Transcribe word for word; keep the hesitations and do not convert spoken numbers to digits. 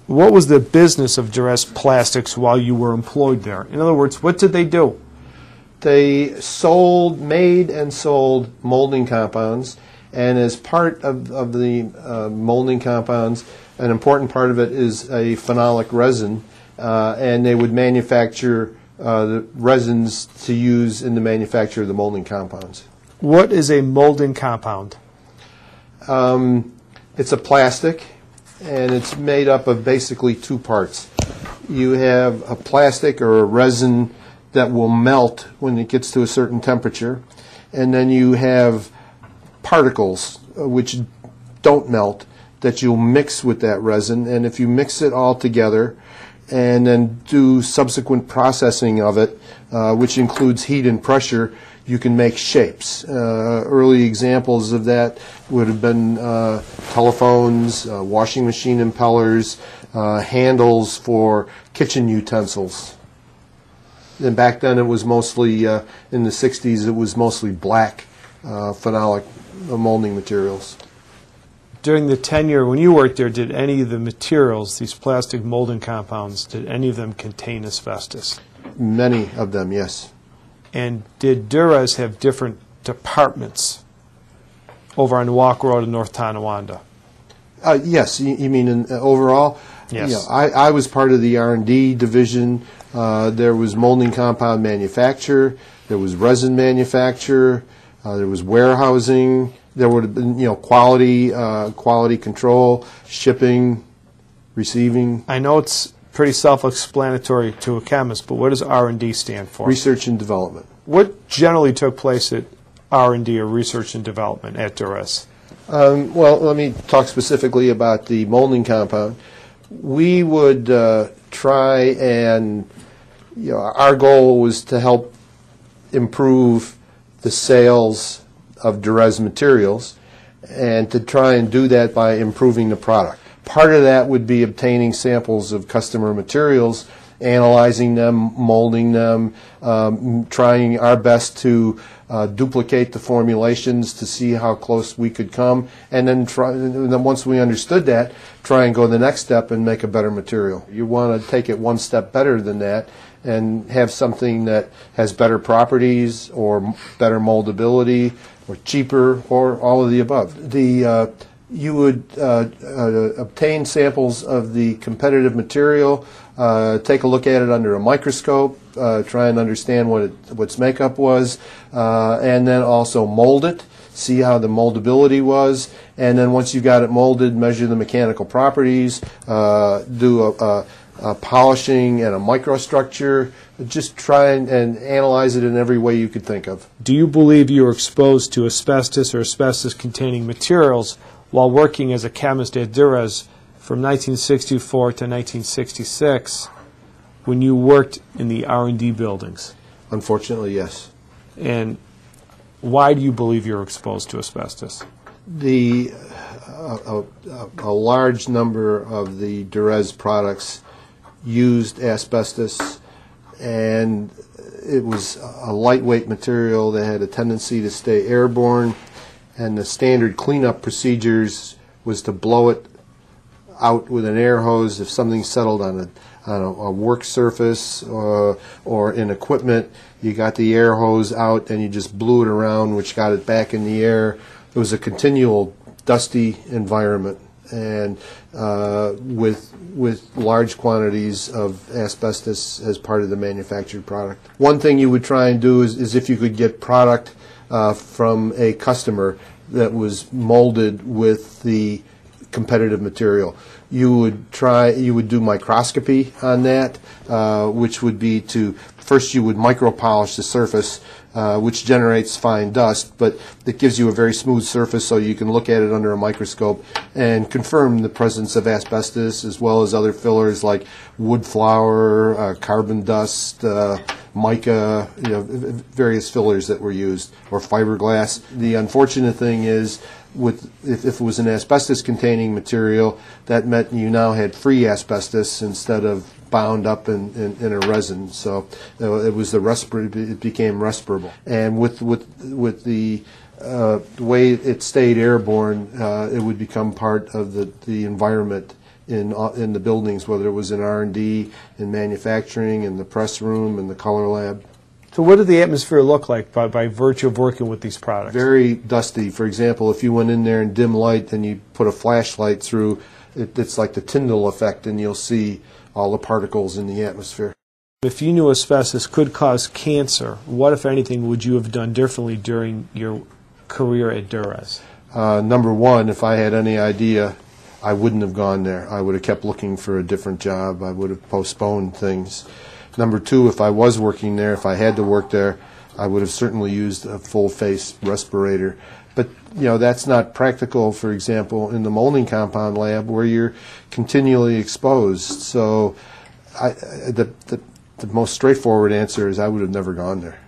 What was the business of Durez Plastics while you were employed there? In other words, what did they do? They sold, made and sold molding compounds, and as part of, of the uh, molding compounds, an important part of it is a phenolic resin, uh, and they would manufacture uh, the resins to use in the manufacture of the molding compounds. What is a molding compound? Um, it's a plastic, and it's made up of basically two parts. You have a plastic or a resin that will melt when it gets to a certain temperature, and then you have particles uh, which don't melt that you'll mix with that resin, and if you mix it all together and then do subsequent processing of it, uh, which includes heat and pressure, you can make shapes. Uh, early examples of that would have been uh, telephones, uh, washing machine impellers, uh, handles for kitchen utensils. And back then it was mostly, uh, in the sixties, it was mostly black uh, phenolic molding materials. During the tenure when you worked there, did any of the materials, these plastic molding compounds, did any of them contain asbestos? Many of them, yes. And did Durez have different departments over on Walk Road in North Tonawanda? Uh, yes, you, you mean in, uh, overall? Yes. Yeah, I, I was part of the R and D division. Uh, there was molding compound manufacture. There was resin manufacture. Uh, there was warehousing. There would have been, you know, quality, uh, quality control, shipping, receiving. I know it's pretty self-explanatory to a chemist, but what does R and D stand for? Research and development. What generally took place at R and D or research and development at Durez? Um, well, let me talk specifically about the molding compound. We would uh, try and, you know, our goal was to help improve the sales of Durez materials, and to try and do that by improving the product. Part of that would be obtaining samples of customer materials, analyzing them, molding them, um, trying our best to uh, duplicate the formulations to see how close we could come, and then, try, and then once we understood that, try and go the next step and make a better material. You want to take it one step better than that and have something that has better properties or better moldability or cheaper or all of the above. The uh, you would uh, uh, obtain samples of the competitive material, uh, take a look at it under a microscope, uh, try and understand what it, what its makeup was, uh, and then also mold it, see how the moldability was, and then once you got it molded, measure the mechanical properties, uh, do a, a, a polishing and a microstructure, just try and, and analyze it in every way you could think of. Do you believe you were exposed to asbestos or asbestos-containing materials while working as a chemist at Durez from nineteen sixty-four to nineteen sixty-six when you worked in the R and D buildings? Unfortunately, yes. And why do you believe you were exposed to asbestos? The uh, a, a large number of the Durez products used asbestos, and it was a lightweight material that had a tendency to stay airborne, and the standard cleanup procedures was to blow it out with an air hose if something settled on a on a, a work surface or, or in equipment. You got the air hose out and you just blew it around, which got it back in the air. It was a continual dusty environment, and uh, with with large quantities of asbestos as part of the manufactured product. One thing you would try and do is, is if you could get product uh, from a customer that was molded with the competitive material. You would try, you would do microscopy on that, uh, which would be to, first you would micro polish the surface, uh, which generates fine dust, but it gives you a very smooth surface so you can look at it under a microscope and confirm the presence of asbestos as well as other fillers like wood flour, uh, carbon dust, uh, mica, you know, various fillers that were used, or fiberglass. The unfortunate thing is, with if, if it was an asbestos-containing material, that meant you now had free asbestos instead of bound up in, in, in a resin. So uh, it was the respir it became respirable. And with with with the uh, the way it stayed airborne, uh, it would become part of the the environment in uh, in the buildings, whether it was in R and D, in manufacturing, in the press room, in the color lab. So what did the atmosphere look like by, by virtue of working with these products? Very dusty. For example, if you went in there in dim light and you put a flashlight through, it, it's like the Tyndall effect, and you'll see all the particles in the atmosphere. If you knew asbestos could cause cancer, what, if anything, would you have done differently during your career at Durez? Uh, number one, if I had any idea, I wouldn't have gone there. I would have kept looking for a different job. I would have postponed things. Number two, if I was working there, if I had to work there, I would have certainly used a full-face respirator. But, you know, that's not practical, for example, in the molding compound lab where you're continually exposed. So I, the, the, the most straightforward answer is I would have never gone there.